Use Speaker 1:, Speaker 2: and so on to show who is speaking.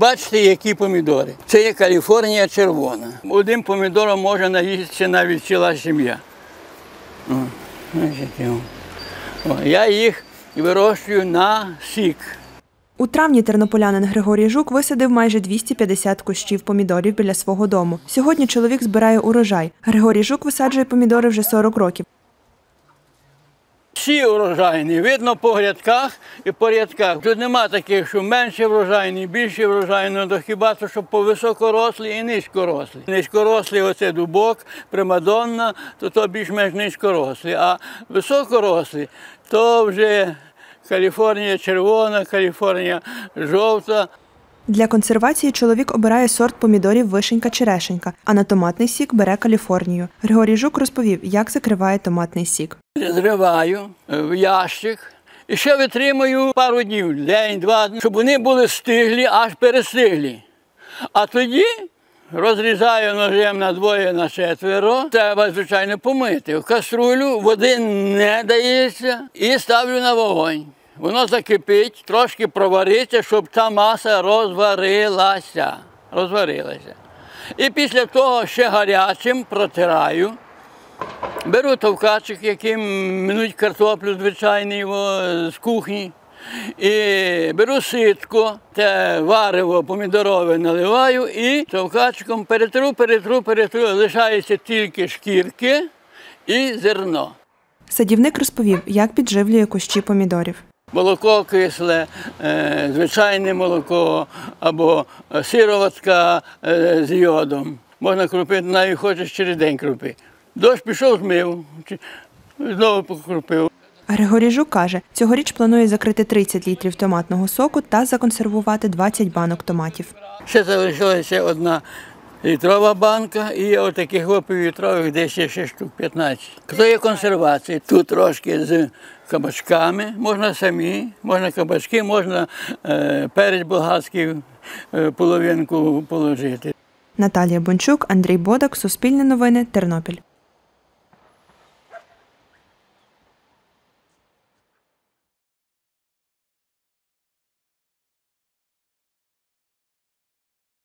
Speaker 1: Бачите, які помідори. Це є Каліфорнія червона. Одним помідором може наїстися навіть ціла сім'я. Я їх вирощую на сік.
Speaker 2: У травні тернополянин Григорій Жук висадив майже 250 кущів помідорів біля свого дому. Сьогодні чоловік збирає урожай. Григорій Жук висаджує помідори вже 40 років.
Speaker 1: Всі урожайні, видно по грядках і по рядках. Тут нема таких, що менше врожайні, більше врожайні, то хіба то, що по високорослі і низькорослі. Низькорослі – оце дубок, примадонна, то більш-менш низькорослі, а високорослі – то вже Каліфорнія червона, Каліфорнія жовта.
Speaker 2: Для консервації чоловік обирає сорт помідорів вишенька-черешенька, а на томатний сік бере Каліфорнію. Григорій Жук розповів, як закриває томатний сік.
Speaker 1: Зриваю в ящик і ще витримую пару днів, день-два, щоб вони були стиглі, аж перестиглі. А тоді розрізаю ножем на двоє, на четверо. Треба, звичайно, помити. В каструлю води не дається і ставлю на вогонь. Воно закипить, трошки провариться, щоб та маса розварилася. І після того ще гарячим протираю. Беру товкачик, яким минуть картоплю звичайний з кухні. І беру ситко, те варево помідорове наливаю і товкачиком перетру, лишаються тільки шкірки і зерно.
Speaker 2: Садівник розповів, як підживлює кущі помідорів.
Speaker 1: Молоко кисле, звичайне молоко або сироватка з йодом. Можна крупити, навіть хочеш через день крупи. Дощ пішов, змив, знову покрупив.
Speaker 2: Григорій Жук каже, цьогоріч планує закрити 30 літрів томатного соку та законсервувати 20 банок томатів.
Speaker 1: Ще залишилася одна літрова банка і отаких півлітрових десь ще штук 15. То є консервація. Тут трошки з кабачками, можна самі, можна кабачки, можна перець болгарський половинку положити.
Speaker 2: Наталія Бончук, Андрій Бодак, Суспільне новини, Тернопіль.